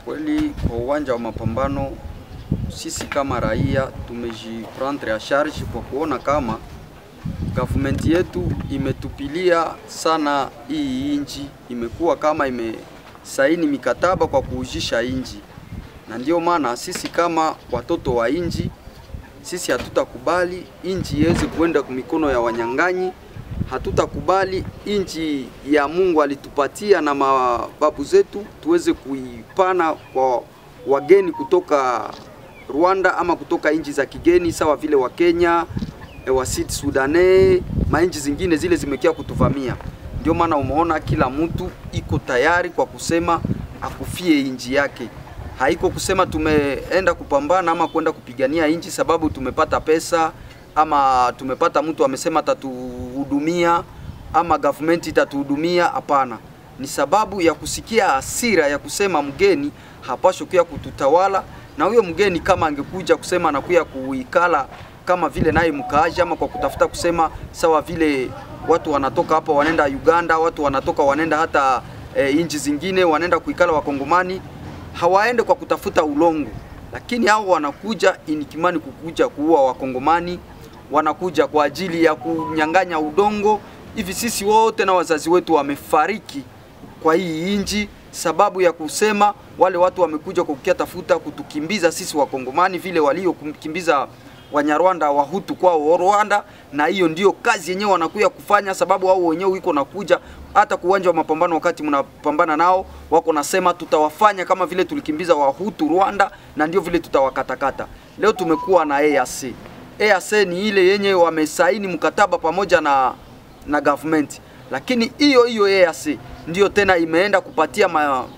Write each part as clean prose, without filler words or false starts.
Kweli kwa uwanja wa mapambano sisi kama raia tumejiprendre a charge kwa kuona kama government yetu imetupilia sana hii inji, imekuwa kama imesaini mikataba kwa kuujisha inji, na ndio maana sisi kama watoto wa inji sisi hatutakubali inji iweze kuenda kwa mikono ya wanyang'anyi. Hatutakubali inji ya Mungu alitupatia na mababu zetu tuweze kuipana kwa wageni kutoka Rwanda ama kutoka inji za kigeni sawa vile wa Kenya, wa Sud Sudanese, mainji zingine zile zimekia kutuvamia. Ndio maana umeona kila mtu iko tayari kwa kusema akufie inji yake. Haiko kusema tumeenda kupambana ama kwenda kupigania inji sababu tumepata pesa ama tumepata mtu amesema atatuhudumia ama government itatuhudumia. Hapana, ni sababu ya kusikia hasira ya kusema mgeni hapaswi kuja kututawala, na huyo mgeni kama angekuja kusema anakuja kuikala kama vile naye mkaaji ama kwa kutafuta kusema sawa vile watu wanatoka hapa wanaenda Uganda, watu wanatoka wanaenda hata inchi zingine wanaenda kuikala wakongomani, hawaende kwa kutafuta ulongo, lakini hao wanakuja inikimani kukuja kuua wakongomani, wanakuja kwa ajili ya kunyang'anya udongo. Hivi sisi wote na wazazi wetu wamefariki kwa hii inji sababu ya kusema wale watu wamekuja kukia tafuta kutukimbiza sisi wakongomani vile walio kukimbiza Wanyarwanda Wahutu kwa Rwanda, na hiyo ndio kazi yenyewe wanakuja kufanya sababu wao wenyewe wiko nakuja hata kuwanja wa mapambano. Wakati mnapambana nao wako nasema tutawafanya kama vile tulikimbiza Wahutu Rwanda na ndio vile tutawakatakata. Leo tumekuwa na EAC. EAC ni ile yenye wamesaini mkataba pamoja na government, lakini hiyo EAC ndio tena imeenda kupatia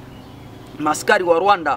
maskari wa Rwanda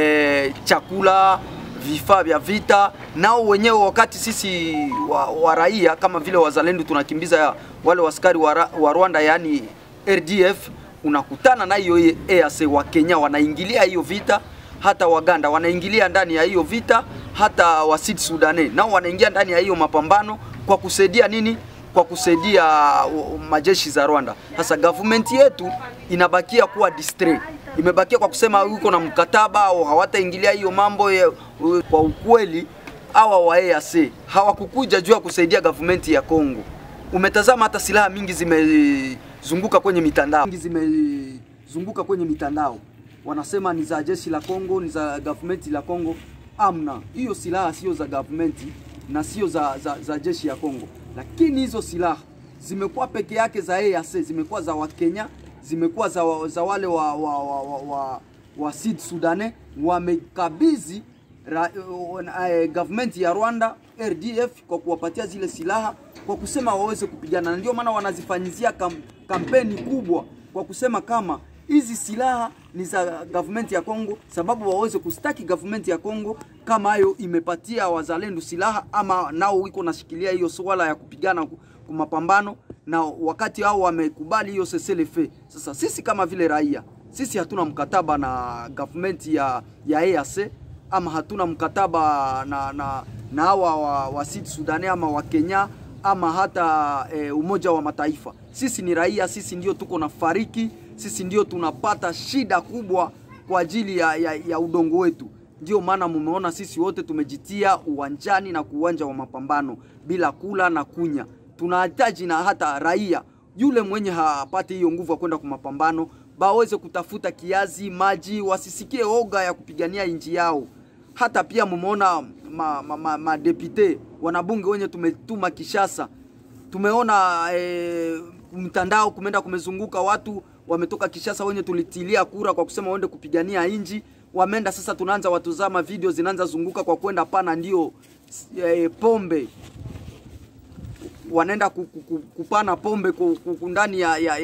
chakula, vifaa vya vita. Nao wenyewe wakati sisi wa raia kama vile wazalendo tunakimbiza wale waskari wa Rwanda yani RDF, unakutana na hiyo EAC wa Kenya wanaingilia hiyo vita, hata Waganda wanaingilia ndani ya hiyo vita, hata wa Sud Sudanese nao wanaingia ndani ya hiyo mapambano kwa kusaidia nini? Kwa kusaidia majeshi za Rwanda. Sasa government yetu inabakia kuwa distrait, imebakia kwa kusema uko na mkataba au hawataingilia hiyo mambo kwa ukweli. Hawa wa EAC hawakukuja juu ya kusaidia government ya Kongo. Umetazama hata silaha mingi zimezunguka kwenye mitandao, wanasema ni za jeshi la Kongo, ni za government la Kongo. Amna, hiyo silaha sio za government na sio za jeshi ya Kongo, lakini hizo silaha zimekuwa peke yake za EAC, zimekuwa za Wakenya, zimekuwa za wale wa Sud Sudanese. Wamekabidhi government ya Rwanda RDF kwa kuwapatia zile silaha kwa kusema waweze kupigana, na ndio maana wanazifanyizia kampeni kubwa kwa kusema kama hizi silaha ni za government ya Kongo, sababu waweze kustaki government ya Kongo kama hayo imepatia wazalendo silaha ama nao wiko nashikilia hiyo swala ya kupigana kwa mapambano, na wakati hao wamekubali hiyo cessez-le-feu. Sasa sisi kama vile raia, sisi hatuna mkataba na government ya EAC ama hatuna mkataba na hawa wa Sud Sudanese ama wa Kenya ama hata Umoja wa Mataifa. Sisi ni raia, sisi ndio tuko na fariki, sisi ndio tunapata shida kubwa kwa ajili ya udongo wetu. Ndio maana mumeona sisi wote tumejitia uwanjani na kuwanja wa mapambano bila kula na kunya. Tunahitaji na hata raia yule mwenye hapati hiyo nguvu ya kwenda kwa mapambano baweze kutafuta kiazi, maji, wasisikie oga ya kupigania inji yao. Hata pia mumeona madepite wanabunge wenye tumetuma Kishasa, tumeona mtandao kumezunguka watu wametoka Kishasa wenye tulitilia kura kwa kusema waende kupigania inji, wameenda. Sasa tunaanza watuzama video zinaanza zunguka kwa kwenda pana ndio pombe, wanaenda kupana pombe ndani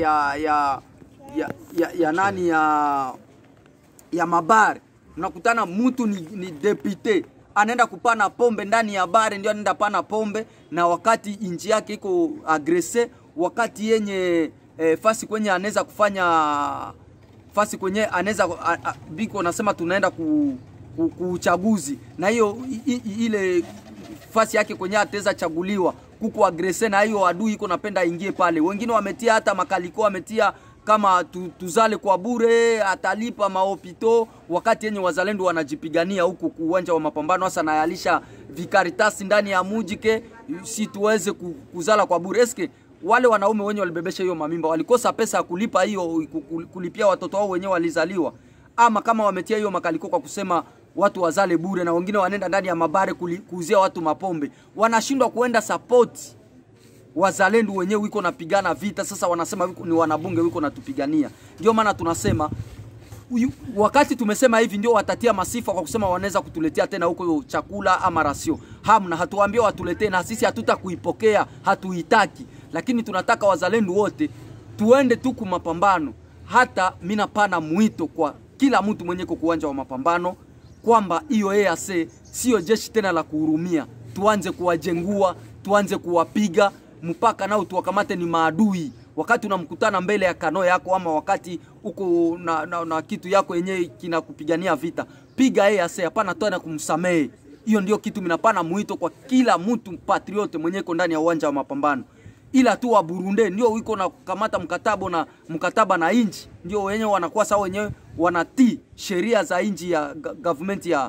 ya mabari. Unakutana mtu ni depute anaenda kupana pombe ndani ya bare, ndio anaenda pana pombe, na wakati inji yake iko agrese, wakati yenye fasi kwenye anaweza kufanya fasi kwenye anaweza biko nasema tunaenda kuchaguzi, na hiyo ile fasi yake kwenye ataweza chaguliwa kuko agrese, na hiyo adui iko napenda ingie pale. Wengine wametia hata makaliko, wametia kama tuzale kwa bure, atalipa mahopito, wakati yenye wazalendo wanajipigania huku uwanja wa mapambano. Hasa nayalisha vikaritasi ndani ya mujike, si tuweze kuzala kwa bure. Eske wale wanaume wenye walibebesha hiyo mamimba walikosa pesa ya kulipa hiyo, kulipia watoto wao wenyewe walizaliwa? Ama kama wametia hiyo makaliko kwa kusema watu wazale bure, na wengine wanenda ndani ya mabare kuuzia watu mapombe, wanashindwa kuenda support wazalendo wenyewe wiko napigana vita. Sasa wanasema ni wanabunge wiko natupigania. Ndio maana tunasema wakati tumesema hivi ndio watatia masifa kwa kusema wanaweza kutuletea tena huko chakula ama rasio. Hamna, hatuambia watuletee, na sisi hatutakuipokea, hatuitaki. Lakini tunataka wazalendo wote tuende tu kwa mapambano. Hata mimi napana mwito kwa kila mtu mwenye kwa uwanja wa mapambano kwamba hiyo EAC sio jeshi tena la kuhurumia. Tuanze kuwajengua, tuanze kuwapiga mpaka nao tuwakamate ni maadui. Wakati unamkutana mbele ya kano yako ama wakati uko na kitu yako yenyewe kinakupigania vita, piga EAC, hapana tena kumsamehe. Hiyo ndio kitu minapana mwito kwa kila mtu patriote mwenye iko ndani ya uwanja wa mapambano. Ila tu wa Burundi ndio wiko na kukamata mkataba na inchi, ndio wenyewe wanakuwa sawa, wenyewe wanatii sheria za inchi ya government ya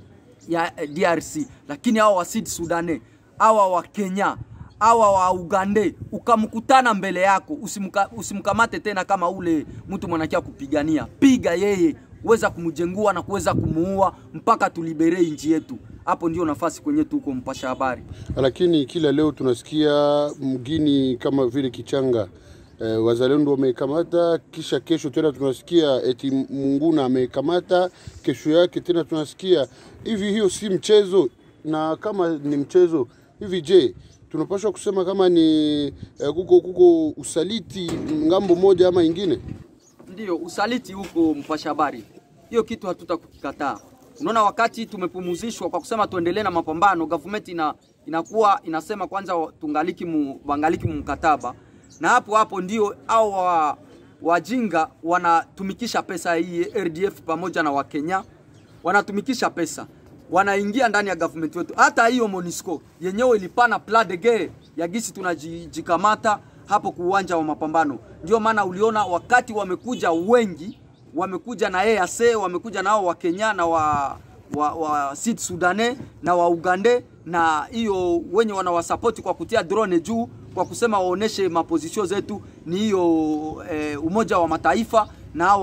DRC. Lakini hao wa Sud Sudan, hao wa Kenya, hawa wa Uganda, ukamkutana mbele yako, usimkamate tena kama ule mtu mwanakia kupigania. Piga yeye, uweza kumjengua na kuweza kumuua mpaka tulibere nchi yetu. Hapo ndio nafasi kwenye tuko mpasha habari. Lakini kila leo tunasikia mgini kama vile Kichanga wazalendo wamekamata, kisha kesho tena tunasikia eti Munguna amekamata, kesho yake tena tunasikia hivi. Hiyo si mchezo, na kama ni mchezo hivi, je, tunapaswa kusema kama ni kuko usaliti ngambo moja ama ingine? Ndio, usaliti huko mpasha habari. Hiyo kitu hatutakukikataa. Unaona, wakati tumepumuzishwa kwa kusema tuendelee na mapambano, government inakuwa inasema kwanza tungaliki mkataba, na hapo ndio au wajinga wanatumikisha pesa hii. RDF pamoja na Wakenya wanatumikisha pesa, wanaingia ndani ya government wetu. Hata hiyo MONUSCO yenyewe ilipana plan de guerre ya gisi tunajikamata hapo kuuwanja wa mapambano. Ndio maana uliona wakati wamekuja wengi, wamekuja na EAC, wamekuja nao wa Kenya na wa Sud Sudan na wa Uganda, na hiyo wenye wanawasupport kwa kutia drone juu kwa kusema waoneshe maposition zetu ni hiyo Umoja wa Mataifa na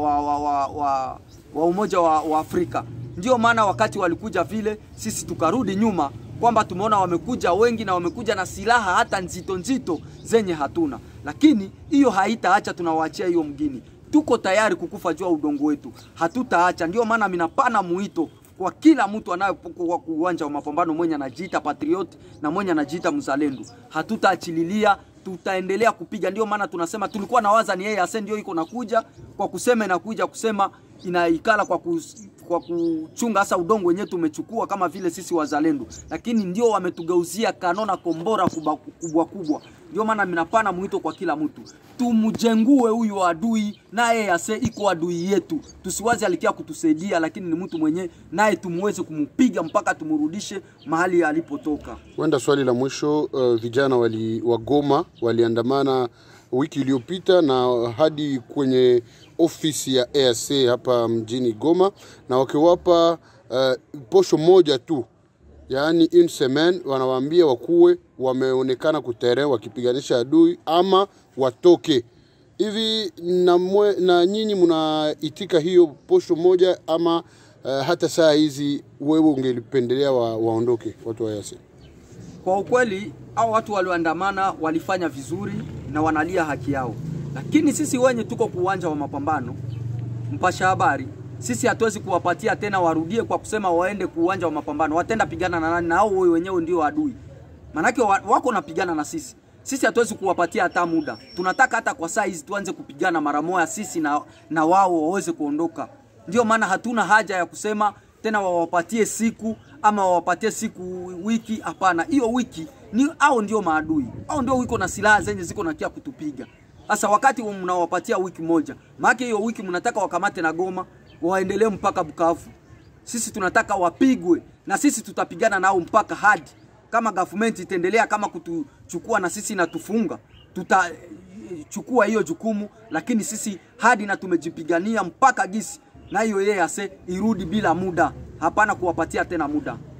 wa Umoja wa Afrika. Ndio maana wakati walikuja vile, sisi tukarudi nyuma kwamba tumeona wamekuja wengi na wamekuja na silaha hata nzito zenye hatuna. Lakini hiyo haitaacha, tunawaachia hiyo mgini. Tuko tayari kukufa jua udongo wetu, hatutaacha. Ndio maana minapana muito kwa kila mtu anayepokuwa kwa uwanja wa mapambano, mwenye anajiita patriot na mwenye anajiita mzalendo, hatutaachililia, tutaendelea kupiga. Ndio maana tunasema tulikuwa na waza ni EAC ndio iko nakuja kwa kusema, inakuja kusema inaikala kwa kuchunga hasa udongo wenyewe tumechukua kama vile sisi wazalendo, lakini ndio wametugeuzia kanona kombora kubwa. Ndio maana minapana mwito kwa kila mtu, tumjengue huyu adui, naye EAC iko adui yetu. Tusiwazi alikia kutusaidia, lakini ni mtu mwenye naye tumuweze kumupiga mpaka tumurudishe mahali alipotoka. Wenda swali la mwisho, vijana wa Goma waliandamana wiki iliyopita na hadi kwenye ofisi ya EAC hapa mjini Goma, na wakiwapa posho moja tu, yaani une semaine, wanawaambia wakuwe wameonekana kutere wakipiganisha adui ama watoke. Hivi na nyinyi mnaitika hiyo posho moja ama hata saa hizi wewe ungelipendelea waondoke watu wa EAC? Kwa ukweli hao watu walioandamana walifanya vizuri na wanalia haki yao, lakini sisi wenye tuko kuuwanja wa mapambano, mpasha habari, sisi hatuwezi kuwapatia tena warudie kwa kusema waende kuuwanja wa mapambano. Watenda pigana na nani? Na hao wenyewe ndio adui. Manake wako napigana na sisi. Sisi hatuwezi kuwapatia hata muda. Tunataka hata kwa saa hizi tuanze kupigana mara moja sisi na wao waweze kuondoka. Ndio maana hatuna haja ya kusema tena wawapatie siku ama wawapatie siku wiki. Hapana, hiyo wiki ni hao ndio maadui. Hao ndio wiko na silaha zenye ziko na kia kutupiga. Sasa wakati mnawapatia wiki moja, maana hiyo wiki mnataka wakamate na Goma, waendelee mpaka Bukavu. Sisi tunataka wapigwe, na sisi tutapigana nao mpaka hadi kama government itaendelea kama kutuchukua na sisi na tufunga, chukua hiyo jukumu, lakini sisi hadi na tumejipigania mpaka gisi na hiyo EAC irudi bila muda, hapana kuwapatia tena muda.